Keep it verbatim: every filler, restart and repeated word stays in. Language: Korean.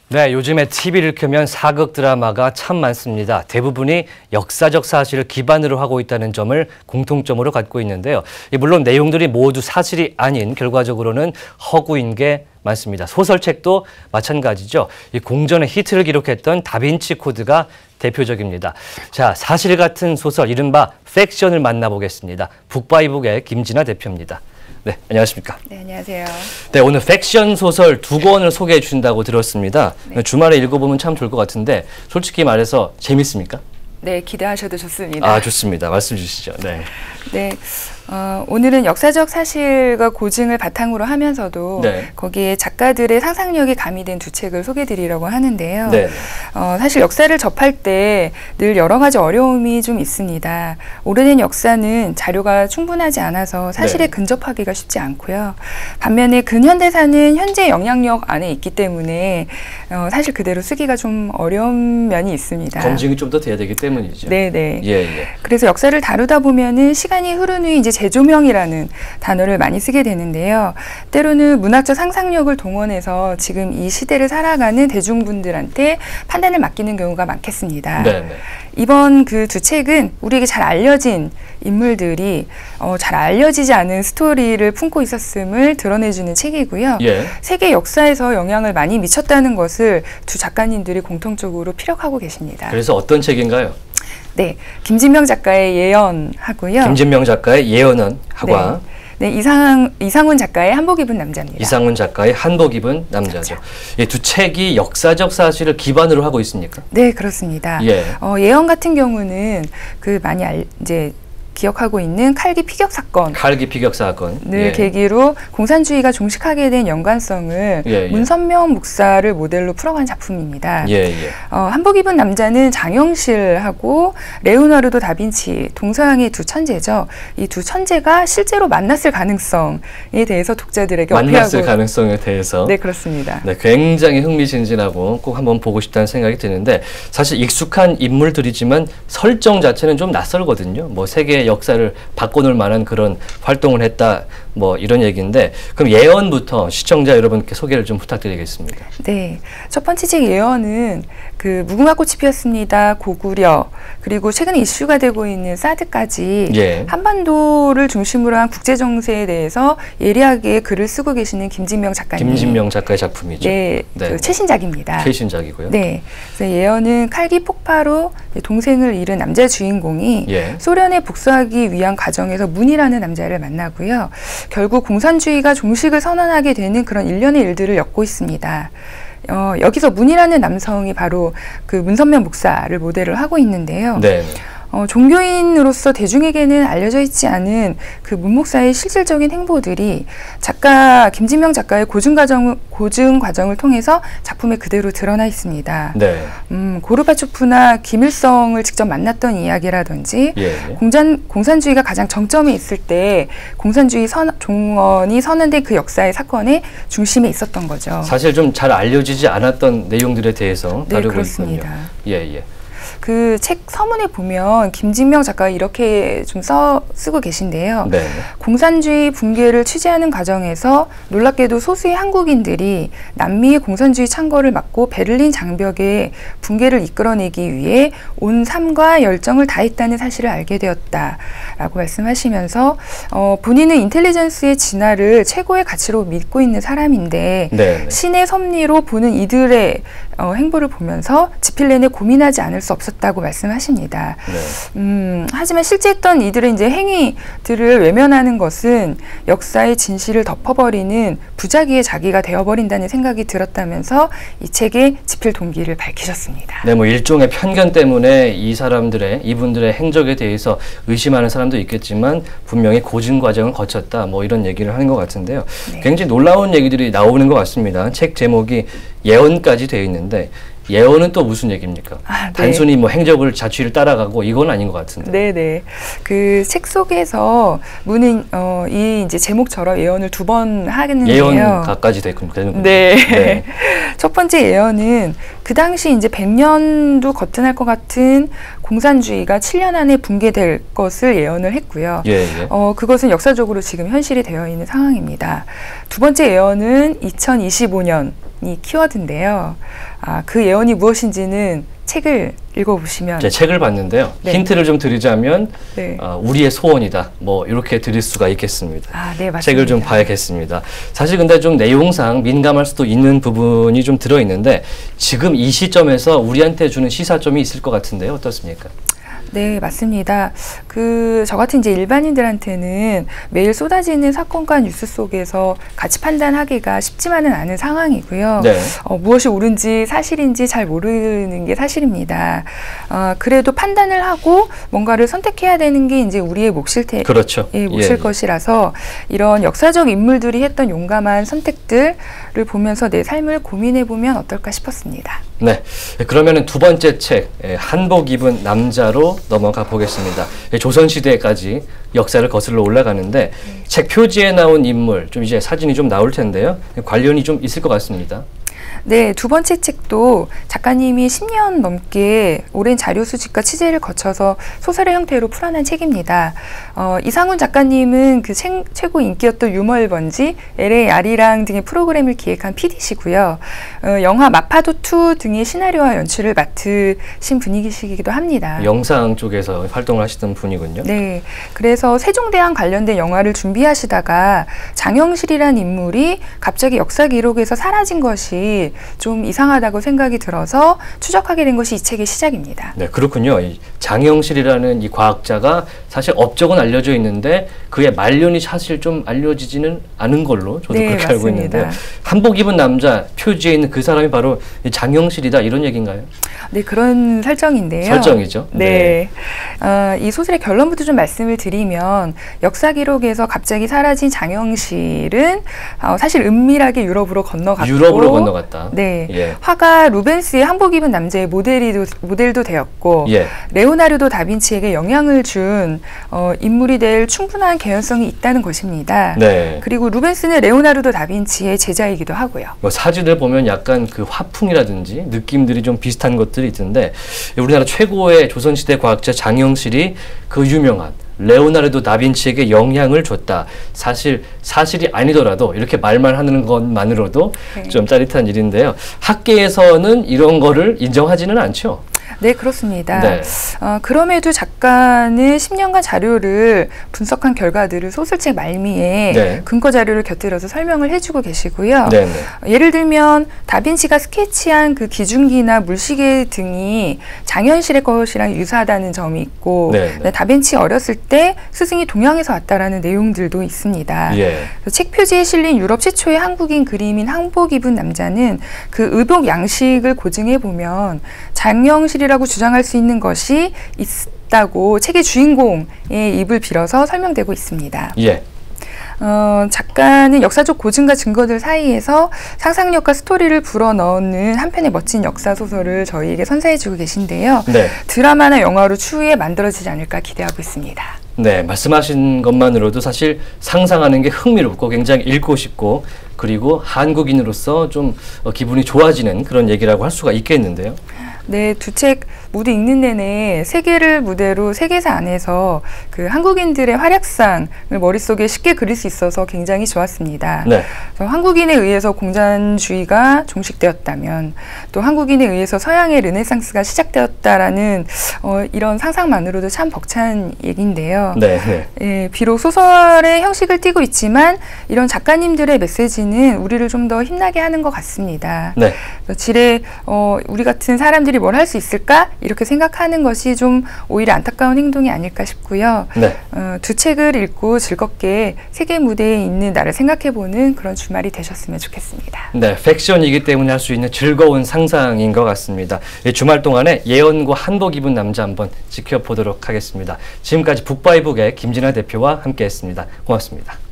네, 요즘에 티비를 켜면 사극 드라마가 참 많습니다. 대부분이 역사적 사실을 기반으로 하고 있다는 점을 공통점으로 갖고 있는데요. 물론 내용들이 모두 사실이 아닌 결과적으로는 허구인 게 많습니다. 소설책도 마찬가지죠. 이 공전의 히트를 기록했던 다빈치 코드가 대표적입니다. 자, 사실 같은 소설, 이른바 팩션을 만나보겠습니다. 북바이북의 김진아 대표입니다. 네, 안녕하십니까? 네, 안녕하세요. 네, 오늘 팩션 소설 두 권을 소개해 주신다고 들었습니다. 네. 주말에 읽어보면 참 좋을 것 같은데 솔직히 말해서 재밌습니까? 네, 기대하셔도 좋습니다. 아, 좋습니다. 말씀 주시죠. 네. 네. 어, 오늘은 역사적 사실과 고증을 바탕으로 하면서도 네. 거기에 작가들의 상상력이 가미된 두 책을 소개해드리려고 하는데요. 네. 어, 사실 역사를 접할 때 늘 여러 가지 어려움이 좀 있습니다. 오래된 역사는 자료가 충분하지 않아서 사실에 네. 근접하기가 쉽지 않고요. 반면에 근현대사는 현재 영향력 안에 있기 때문에 어, 사실 그대로 쓰기가 좀 어려운 면이 있습니다. 검증이 좀 더 돼야 되기 때문이죠. 네네. 예, 예. 그래서 역사를 다루다 보면은 시간이 흐른 후에 이제 재조명이라는 단어를 많이 쓰게 되는데요. 때로는 문학적 상상력을 동원해서 지금 이 시대를 살아가는 대중분들한테 판단을 맡기는 경우가 많겠습니다. 네네. 이번 그 두 책은 우리에게 잘 알려진 인물들이 어, 잘 알려지지 않은 스토리를 품고 있었음을 드러내주는 책이고요. 예. 세계 역사에서 영향을 많이 미쳤다는 것을 두 작가님들이 공통적으로 피력하고 계십니다. 그래서 어떤 책인가요? 네, 김진명 작가의 예언하고요. 김진명 작가의 예언은 하과. 네, 네 이상, 이상훈 작가의 한복 입은 남자입니다. 이상훈 작가의 한복 입은 남자죠. 이 두 책이 역사적 사실을 기반으로 하고 있습니까? 네, 그렇습니다. 예. 어, 예언 같은 경우는 그 많이 알, 이제 기억하고 있는 칼기 피격 사건. 칼기 피격 사건을 예. 계기로 공산주의가 종식하게 된 연관성을 예, 예. 문선명 목사를 모델로 풀어간 작품입니다. 예, 예. 어, 한복 입은 남자는 장영실하고 레오나르도 다빈치, 동서양의 두 천재죠. 이 두 천재가 실제로 만났을 가능성에 대해서 독자들에게 만났을 어필하고 가능성에 대해서 네, 그렇습니다. 네, 굉장히 흥미진진하고 꼭 한번 보고 싶다는 생각이 드는데 사실 익숙한 인물들이지만 설정 자체는 좀 낯설거든요. 뭐 세계 역사를 바꿔놓을 만한 그런 활동을 했다 뭐 이런 얘기인데 그럼 예언부터 시청자 여러분께 소개를 좀 부탁드리겠습니다. 네, 첫 번째 책 예언은 그 무궁화 꽃이 피었습니다, 고구려, 그리고 최근에 이슈가 되고 있는 사드까지 예. 한반도를 중심으로 한 국제 정세에 대해서 예리하게 글을 쓰고 계시는 김진명 작가님. 김진명 작가의 작품이죠. 네, 네. 그 최신작입니다. 최신작이고요. 네, 그래서 예언은 칼기 폭파로 동생을 잃은 남자 주인공이 예. 소련에 복수하기 위한 과정에서 문이라는 남자를 만나고요. 결국 공산주의가 종식을 선언하게 되는 그런 일련의 일들을 엮고 있습니다. 어, 여기서 문이라는 남성이 바로 그 문선명 목사를 모델을 하고 있는데요. 네. 어, 종교인으로서 대중에게는 알려져 있지 않은 그 문 목사의 실질적인 행보들이 작가 김진명 작가의 고증 과정 고증 과정을 통해서 작품에 그대로 드러나 있습니다. 네. 음, 고르바초프나 김일성을 직접 만났던 이야기라든지 예. 공산 공산주의가 가장 정점에 있을 때 공산주의 선, 종언이 선언된 그 역사의 사건의 중심에 있었던 거죠. 사실 좀 잘 알려지지 않았던 내용들에 대해서 다루고 네, 그렇습니다. 있군요. 예, 예. 그 책 서문에 보면 김진명 작가가 이렇게 좀 써, 쓰고 계신데요. 네. 공산주의 붕괴를 취재하는 과정에서 놀랍게도 소수의 한국인들이 남미의 공산주의 창궐을 막고 베를린 장벽의 붕괴를 이끌어내기 위해 온 삶과 열정을 다했다는 사실을 알게 되었다라고 말씀하시면서 어, 본인은 인텔리전스의 진화를 최고의 가치로 믿고 있는 사람인데 네. 신의 섭리로 보는 이들의 어, 행보를 보면서 지필 내내 고민하지 않을 수 없었다고 말씀하십니다. 네. 음, 하지만 실제 했던 이들의 이제 행위들을 외면하는 것은 역사의 진실을 덮어버리는 부작위의 자기가 되어버린다는 생각이 들었다면서 이 책의 지필 동기를 밝히셨습니다. 네, 뭐 일종의 편견 때문에 이 사람들의 이분들의 행적에 대해서 의심하는 사람도 있겠지만 분명히 고증 과정을 거쳤다 뭐 이런 얘기를 하는 것 같은데요. 네. 굉장히 놀라운 얘기들이 나오는 것 같습니다. 책 제목이 예언까지 되어 있는데 예언은 또 무슨 얘기입니까? 아, 네. 단순히 뭐 행적을 자취를 따라가고 이건 아닌 것 같은데. 네네. 그 책 속에서 문은 어, 이 이제 제목처럼 예언을 두 번 하겠는데요. 예언가까지 되는 네. 네. 첫 번째 예언은 그 당시 이제 백 년도 거뜬할 것 같은 공산주의가 칠 년 안에 붕괴될 것을 예언을 했고요. 예, 예. 어, 그것은 역사적으로 지금 현실이 되어 있는 상황입니다. 두 번째 예언은 이천이십오 년 예언이 키워드인데요. 아, 그 예언이 무엇인지는 책을 읽어보시면. 제 책을 봤는데요. 네. 힌트를 좀 드리자면 네. 어, 우리의 소원이다. 뭐 이렇게 드릴 수가 있겠습니다. 아, 네, 맞습니다. 책을 좀 봐야겠습니다. 사실 근데 좀 내용상 민감할 수도 있는 부분이 좀 들어있는데 지금 이 시점에서 우리한테 주는 시사점이 있을 것 같은데요. 어떻습니까? 네, 맞습니다. 그, 저 같은 이제 일반인들한테는 매일 쏟아지는 사건과 뉴스 속에서 가치 판단하기가 쉽지만은 않은 상황이고요. 네. 어, 무엇이 옳은지 사실인지 잘 모르는 게 사실입니다. 어, 그래도 판단을 하고 뭔가를 선택해야 되는 게 이제 우리의 몫일 테, 그렇죠. 예, 몫일 예. 것이라서 이런 역사적 인물들이 했던 용감한 선택들을 보면서 내 삶을 고민해 보면 어떨까 싶었습니다. 네, 그러면은 두 번째 책 한복 입은 남자로 넘어가 보겠습니다. 조선시대까지 역사를 거슬러 올라가는데 네. 책 표지에 나온 인물 좀 이제 사진이 좀 나올 텐데요. 관련이 좀 있을 것 같습니다. 네, 두 번째 책도 작가님이 십 년 넘게 오랜 자료 수집과 취재를 거쳐서 소설의 형태로 풀어낸 책입니다. 어, 이상훈 작가님은 그 책, 최고 인기였던 유머 번지, 엘에이 아리랑 등의 프로그램을 기획한 피디시고요. 어, 영화 마파도 투 등의 시나리오와 연출을 맡으신 분이시기도 합니다. 영상 쪽에서 활동을 하시던 분이군요. 네, 그래서 세종대왕 관련된 영화를 준비하시다가 장영실이라는 인물이 갑자기 역사 기록에서 사라진 것이 좀 이상하다고 생각이 들어서 추적하게 된 것이 이 책의 시작입니다. 네, 그렇군요. 이 장영실이라는 이 과학자가 사실 업적은 알려져 있는데 그의 말년이 사실 좀 알려지지는 않은 걸로 저도 네, 그렇게 맞습니다. 알고 있는데 한복 입은 남자 표지에 있는 그 사람이 바로 이 장영실이다 이런 얘기인가요? 네, 그런 설정인데요. 설정이죠. 네, 네. 어, 이 소설의 결론부터 좀 말씀을 드리면 역사 기록에서 갑자기 사라진 장영실은 어, 사실 은밀하게 유럽으로 건너갔고 유럽으로 건너갔다. 네, 예. 화가 루벤스의 한복 입은 남자의 모델이도, 모델도 되었고 예. 레오나르도 다빈치에게 영향을 준 어, 인물이 될 충분한 개연성이 있다는 것입니다. 네. 그리고 루벤스는 레오나르도 다빈치의 제자이기도 하고요. 뭐 사진을 보면 약간 그 화풍이라든지 느낌들이 좀 비슷한 것들이 있던데 우리나라 최고의 조선시대 과학자 장영실이 그 유명한 레오나르도 다빈치에게 영향을 줬다. 사실 사실이 아니더라도 이렇게 말만 하는 것만으로도 네. 좀 짜릿한 일인데요. 학계에서는 이런 거를 인정하지는 않죠. 네, 그렇습니다. 네. 어, 그럼에도 작가는 십 년간 자료를 분석한 결과들을 소설책 말미에 네. 근거 자료를 곁들여서 설명을 해주고 계시고요. 네, 네. 예를 들면 다빈치가 스케치한 그 기중기나 물시계 등이 장현실의 것이랑 유사하다는 점이 있고 네, 네. 다빈치 어렸을 때 스승이 동양에서 왔다라는 내용들도 있습니다. 예. 책 표지에 실린 유럽 최초의 한국인 그림인 한복 입은 남자는 그 의복 양식을 고증해 보면 장영실이 라고 주장할 수 있는 것이 있다고 책의 주인공의 입을 빌어서 설명되고 있습니다. 예. 어, 작가는 역사적 고증과 증거들 사이에서 상상력과 스토리를 불어넣는 한편의 멋진 역사 소설을 저희에게 선사해주고 계신데요. 네. 드라마나 영화로 추후에 만들어지지 않을까 기대하고 있습니다. 네, 말씀하신 것만으로도 사실 상상하는 게 흥미롭고 굉장히 읽고 싶고 그리고 한국인으로서 좀 기분이 좋아지는 그런 얘기라고 할 수가 있겠는데요. 네, 두 책 모두 읽는 내내 세계를 무대로 세계사 안에서 그 한국인들의 활약상을 머릿속에 쉽게 그릴 수 있어서 굉장히 좋았습니다. 네. 한국인에 의해서 공산주의가 종식되었다면 또 한국인에 의해서 서양의 르네상스가 시작되었다라는 어, 이런 상상만으로도 참 벅찬 얘기인데요. 네, 네. 예, 비록 소설의 형식을 띠고 있지만 이런 작가님들의 메시지는 우리를 좀 더 힘나게 하는 것 같습니다. 네. 지레 어, 우리 같은 사람들이 뭘 할 수 있을까? 이렇게 생각하는 것이 좀 오히려 안타까운 행동이 아닐까 싶고요. 네. 어, 두 책을 읽고 즐겁게 세계 무대에 있는 나를 생각해보는 그런 주말이 되셨으면 좋겠습니다. 네, 팩션이기 때문에 할 수 있는 즐거운 상상인 것 같습니다. 주말 동안에 예언과 한복 입은 남자 한번 지켜보도록 하겠습니다. 지금까지 북바이북의 김진아 대표와 함께했습니다. 고맙습니다.